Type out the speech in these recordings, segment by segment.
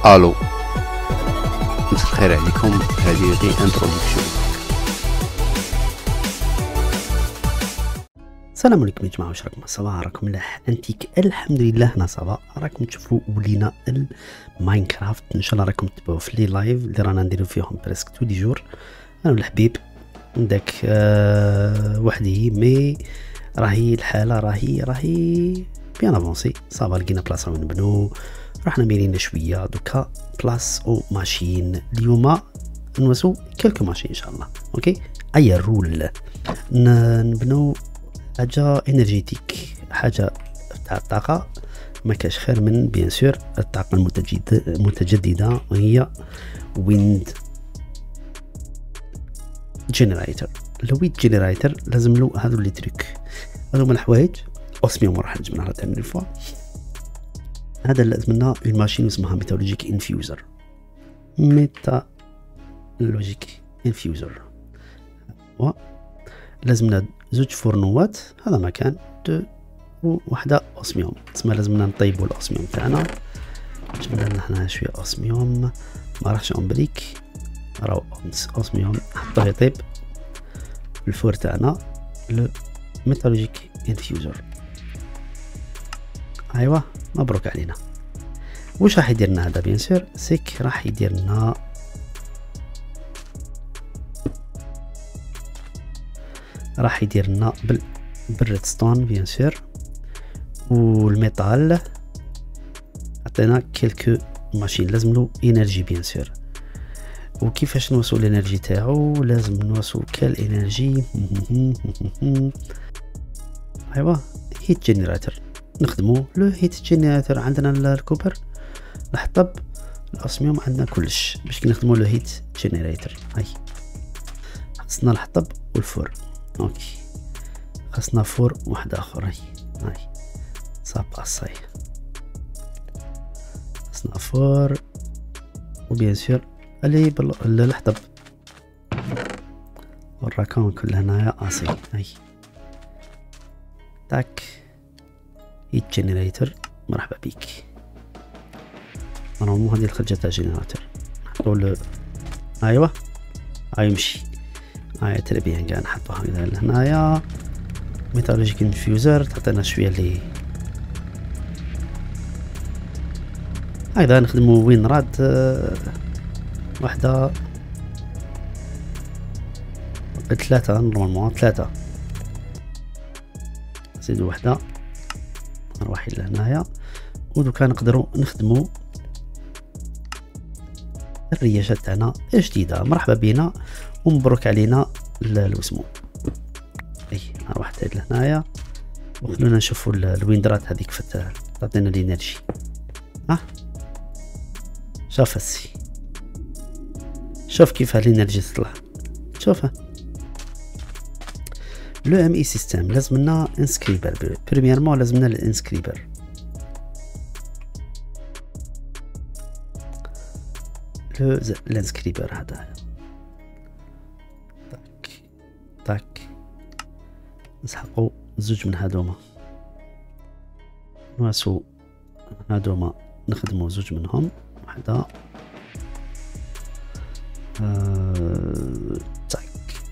الو، مساء الخير عليكم. هذه غير انتروداكشن. السلام عليكم يا جماعه، واش راكم؟ صباح راكم ملاح؟ انتيك الحمد لله انا صباح. راكم تشوفوا ولينا الماينكرافت، ان شاء الله راكم تتبعوا في لي لايف اللي رانا نديرو فيهم بريسك تو دي جور. انا والحبيب عندك وحدي مي راهي الحاله راهي بيان افونسي صافا. لقينا بلاصه وين نبنو، رحنا ميرينا شويه دوكا بلاص او ماشين. اليوم نوسو كلكو ماشين ان شاء الله. اوكي اي رول نبنو حاجه انرجيتيك، حاجه تاع الطاقه. ما كاش خير من بيان سور الطاقه المتجدده، وهي ويند جينيريتر. الويند جينيريتر لازم له هذو لي تريك، هذو من الحوايج اسميهم راح نجمعها تاني فوا. هذا لازم لنا اون ماشين اسمها ميتالوجيك انفيوزر. ميتالوجيك انفيوزر و لازمنا زوج فرنوات. هذا مكان وحده اوسميوم، تسمى لازمنا نطيبوا الاوسميوم تاعنا. جبنا لنا هنا شويه اوسميوم، ما راحش امبليك، راهو اوسميوم حطوه يطيب في الفور تاعنا. لو ميتالوجيك انفيوزر، ايوا مبروك علينا. واش راح يدير لنا هذا؟ بيان سور سيك راح يدير لنا بالريدستون بيان سور والميتال. عطينا كيلكو ماشين، لازم له انرجي بيان سور. وكيفاش نوصل الانرجي تاعو؟ لازم نوصل كالانرجي ايوا هيت جينيراتور. نخدمو لو هيت جينيراتور. عندنا الكوبر، الحطب، الاسميوم، عندنا كلش باش نخدمو لو هيت جينيراتور. هاي خصنا الحطب والفور. اوكي خصنا فور واحد اخر. هاي صاباساي خصنا فور وبيان سور اللي الحطب والراكون كل هنايا اسي. هاي تاك هيت جينيريتور، مرحبا بيك. انا مو هذه الخرجه تاع جينيراتور نحطو ايوا هاي يمشي. هاي تربيان كاع نحطو هكذا لهنايا. ميتالوجيك انفيوزر تعطينا شويه لي هكذا. نخدمو وين راد وحده ثلاثه نورمالمون، ثلاثه نزيدو وحده نروح لهنايا. ودوكا نقدروا نخدمو الرياشات تاعنا جديده. مرحبا بينا ومبروك علينا الوسمو. اي نروح حتى لهنايا وخلونا نشوفوا الويندرات هذيك تعطينا الانرجي. شوف السي، شوف كيف الانرجي تطلع، شوفها. لو ام اي سيستم لازمنا انسكريبر. بريميرمون لازمنا الانسكريبر. الانسكريبر هذا تاك نسحقو زوج من هادوما، نواسو هادوما نخدمو زوج منهم. وحده تاك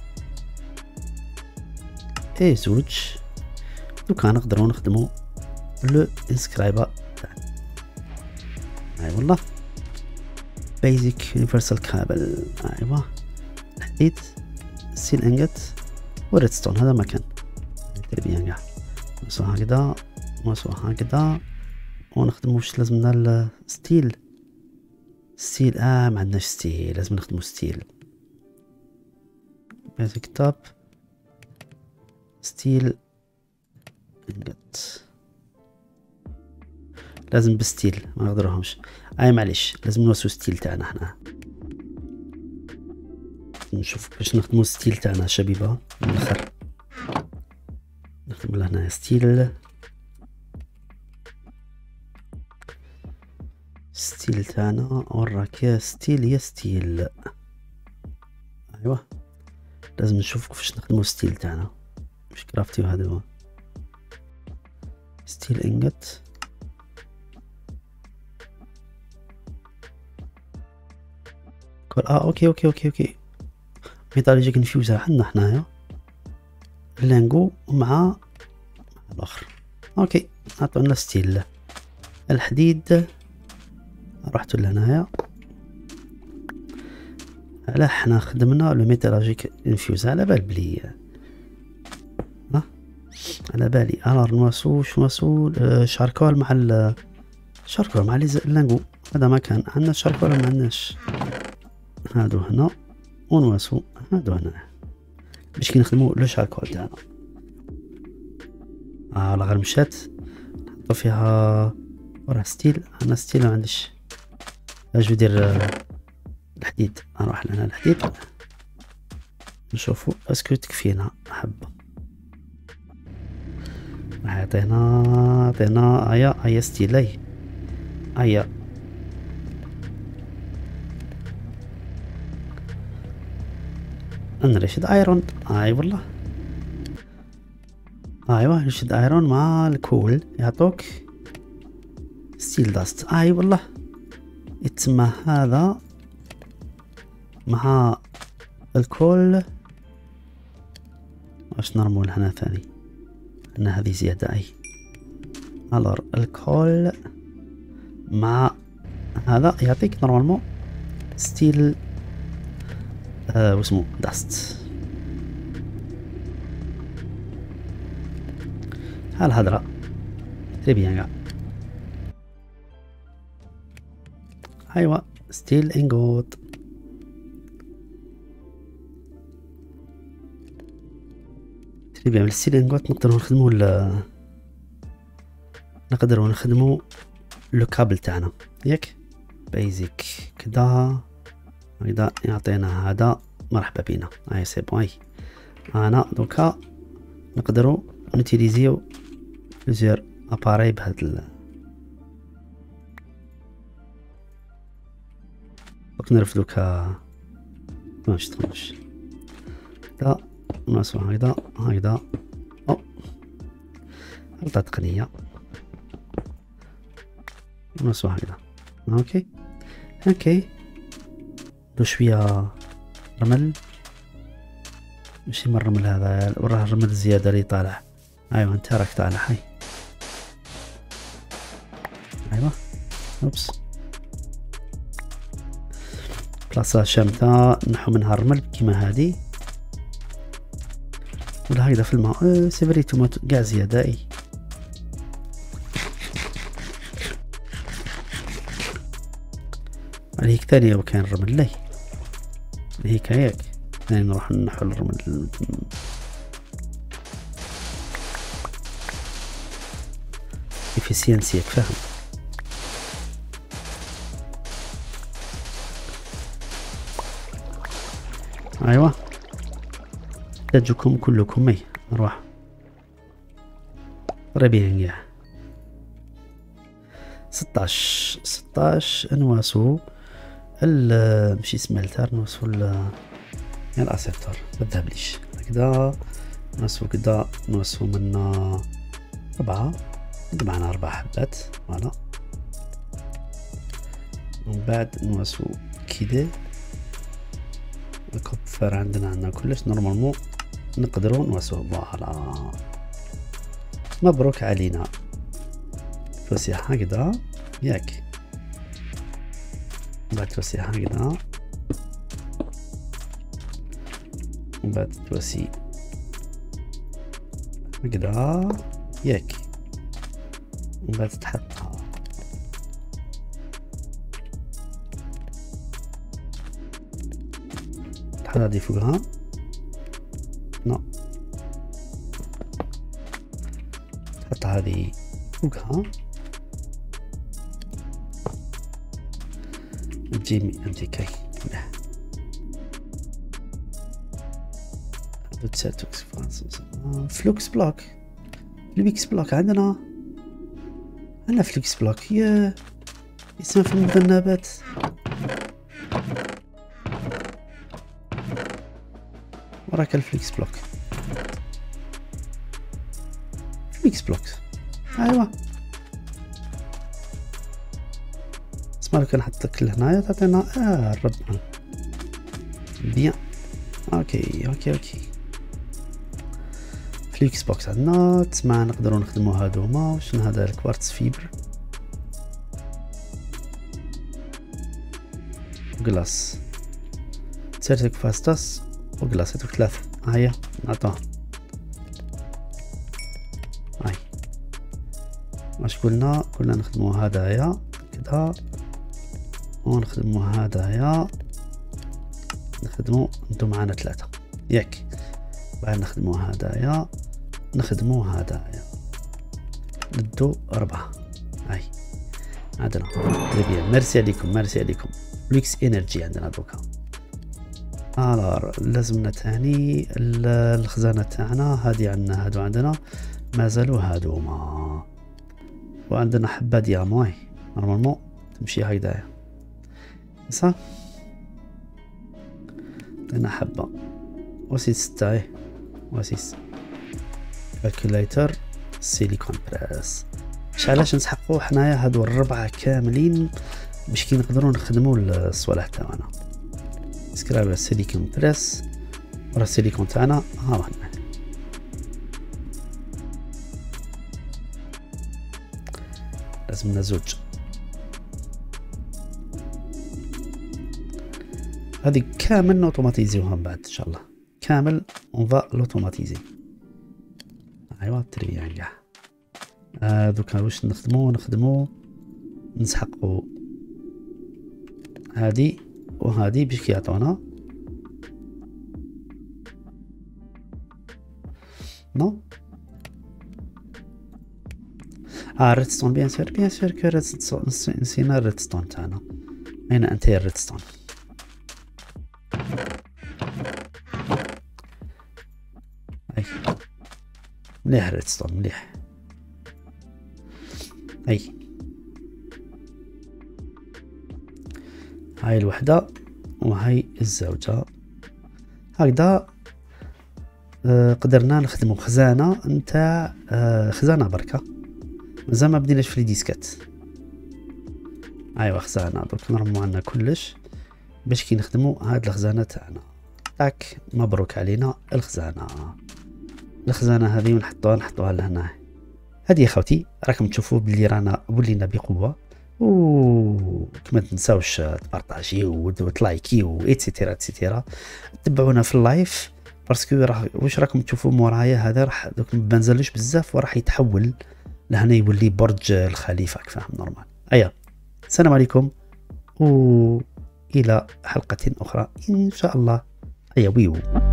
اي زوج. دوكا نقدرو نخدمو لو انسكرايبر تاعنا. اي والله بيزك يونيفرسال كابل. ايوا الحديد، ستيل انجت والريدستون. هذا مكان تربيان كاع نوصو هكذا نوصو هكذا. ونخدمو واش لازمنا الستيل. ما عندناش ستيل، لازم نخدمو ستيل. بيزك توب ستيل انجت، لازم بالستيل ما نقدروهمش. معليش لازم نوصلو ستيل تاعنا حنا. نشوف باش نخدمو ستيل تاعنا شبيبه من الاخر. نخدم لهنا ستيل تاعنا. وراك يا ستيل يا ستيل. ايوا لازم نشوف كيفاش نخدمو ستيل تاعنا. مش كرافتيو هذا هو ستيل انجت. اوكي اوكي اوكي اوكي. ميتالوجيك انفيوزر عندنا حنايا اللانجو مع الاخر. اوكي عطونا ستيل الحديد. رحت لهنايا على حنا خدمنا لو ميتالوجيك انفيوز على بال بلي على بالي انا نواسو شواسو شاركول مع شاركول مع اللانجو. هذا ما كان عندنا شاركول ما عندناش. هادو هنا ونواسو هادو هنا باش كي نخدمو لو شاركول تاعنا. لا غير مشات نحطو فيها وراه ستيل. انا ستيل ما عنديش. اجي ندير الحديد. نروح لهنا الحديد نشوفو اسكو تكفينا حبه. راح عطينا ايا ستيل ايا نرشد ايرون. اي والله ايوا نرشد ايرون مع الكول يعطوك ستيل داست. اي والله يتسمى هذا مع الكول. واش نرمو لهنا ثاني ان هذه زيادة. اي الور الكول مع هذا يعطيك نورمالمون ستيل واسمو داست. هالهضرة تري بيان كاع. ايوا ستيل انغوت. تري بيان الستيل انغوت نقدرو نخدمو لو كابل تاعنا ياك. بيزيك كدا هكذا يعطينا هذا. مرحبا بينا. اي سي بون. اي انا دوكا نقدرو نوتيليزيو بليزيور اباري بهاد دوك نرفدو ماش تخرج دا ناسو هكذا او غلطة تقنية. ناسو هكذا. اوكي دو شوية رمل. ماشي من الرمل هذا وراه الرمل الزيادة اللي طالع. ايوا انت راك طالع. هاي ايوا اوبس بلاصة شامتة نحو منها الرمل كيما هادي ولا هكذا في الماء. سي فري تومات كاع زيادة. اي هيك ثانية وكان الرمل لي هيك هيك ثاني نروح نحو الرمل. افيسينسي فاهم. ايوا تجوكم كلكم. اي نروح ربيع كاع 16 نواسو ماشي اسمه التار نواسو الاسيتور متذهبليش هكذا. نواسو كدا نواسو منا 4 معنا 4 حبات فوالا. ومن بعد نواسو كده الكوبفر عندنا كلش نورمالمون نقدروا نواسو. فوالا مبروك علينا. توسيع هكذا ياك. بعد توسيع هكذا وبعد توسي هكذا ياك. وبعد تحطها تحط هذه فوقها. لا تحط هذه فوقها. نجي كي فلوكس بلوك. الويكس بلوك عندنا فلوكس بلوك هي اسمها في المذنبات. وراك الفليكس بلوك. فليكس بلوك ايوا اسمع لو كان نحط لك لهنايا تعطينا الربع بيان. اوكي اوكي اوكي. في الاكس بوكس عندنا تسمع نقدروا نخدموا هادوما. وشنو هذا؟ الكوارتز فيبر وكلاس. سيرتك فاستاس وكلاس، هذوك ثلاثة. هيا نعطوها. هاي واش قلنا نخدموا هدايا كدا، ونخدموا هدايا، نخدموا انتو معانا ثلاثة ياك. بعد نخدموا هدايا، نخدموا هدايا، ندو 4. هاي عندنا بيان. ميرسي عليكم ميرسي عليكم. لوكس انرجي عندنا دوكا. لازمنا تاني الخزانة تاعنا هادي. عندنا هادو، عندنا مازالوا هادوما، وعندنا حبة ديامون نورمالمون تمشي هكذايا صح. عندنا حبة وسيس 6 وسيس كالكوليتر سيليكون بريس. علاش نسحقو حنايا هادو الربعة كاملين باش كي نقدروا نخدموا الصوالح تاعنا. سكراب سيليكون بريس ورا السيليكون تاعنا. ها هو لازمنا زوج. هذه كامل اوتوماتيزيوها من بعد ان شاء الله. كامل اون فا لوتوماتيزي. ايوا تري يعني كاع. دوكا واش نخدمو نسحقو هادي وهادي باش كيعطونا نو. ريدستون بيان سور بيان سور كو ريدستون. نسينا الريدستون تاعنا. اين انت يا الريدستون؟ اي مليح الريدستون مليح. اي هاي الوحدة وهاي الزوجة. هكذا قدرنا نخدمو خزانة نتاع خزانة بركة. مازال ما بديناش في الديسكات. ايوا خزانة درك نرمو عنا كلش باش كي نخدمو هاد الخزانة تاعنا. تاك مبروك علينا الخزانة هذه ونحطوها لهنا. هذه يا خوتي راكم تشوفوا بلي رانا ولينا بقوة. وكما تنساوش تبارطاجيو وتلايكيو ايتترا ايتترا. تبعونا في اللايف باسكو واش راكم تشوفوا مورايا هذا راح دوك ما نزلوش بزاف وراح يتحول لهنا يولي برج الخليفة فاهم نورمال. ايا السلام عليكم والى حلقة اخرى ان شاء الله. ايا ويو.